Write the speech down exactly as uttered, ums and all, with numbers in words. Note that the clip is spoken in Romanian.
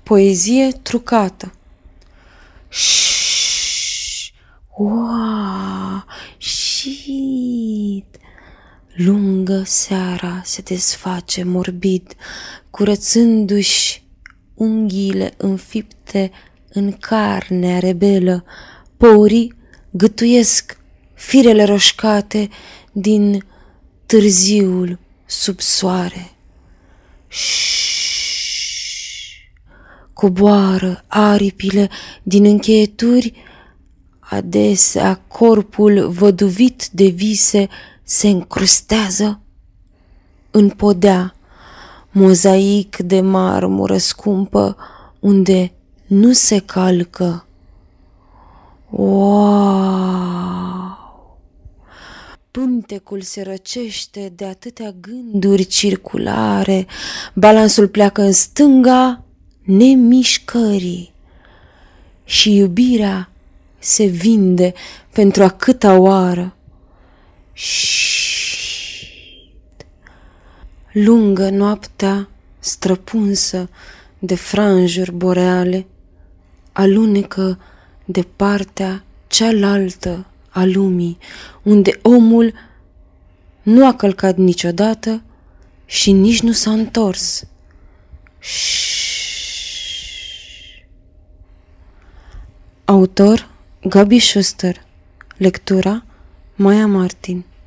Poezie trucată. Șșș! Ua! Shit! Lungă seara se desface morbid, curățându-și unghiile înfipte în carnea rebelă. Porii gâtuiesc firele roșcate din târziul sub soare. Coboară aripile din încheieturi, adesea corpul văduvit de vise se încrustează în podea, mozaic de marmură scumpă unde nu se calcă. Wow! Pântecul se răcește de atâtea gânduri circulare, balansul pleacă în stânga nemișcării și iubirea se vinde pentru a câta oară. Șiit. Lungă noaptea străpunsă de franjuri boreale alunecă de partea cealaltă a lumii, unde omul nu a călcat niciodată și nici nu s-a întors. Autor Gabi Schuster. Lectura Maia Martin.